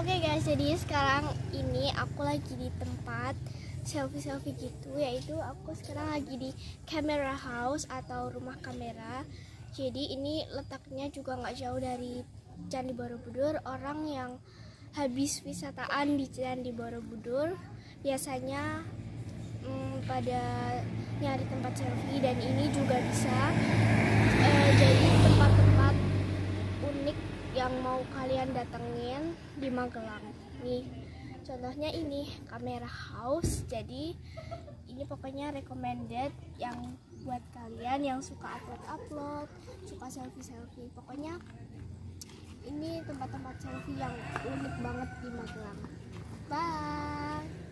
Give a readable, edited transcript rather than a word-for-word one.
Oke guys, jadi sekarang ini aku lagi di tempat selfie gitu, yaitu aku sekarang lagi di camera house atau rumah kamera. Jadi ini letaknya juga nggak jauh dari Candi Borobudur. Orang yang habis wisataan di Candi Borobudur biasanya pada nyari tempat selfie, dan ini juga bisa jadi tempat-tempat unik yang mau kalian datengin di Magelang. Nih contohnya ini kamera house, jadi ini pokoknya recommended yang buat kalian yang suka upload, suka selfie. Pokoknya ini tempat-tempat selfie yang unik banget di Magelang. Bye.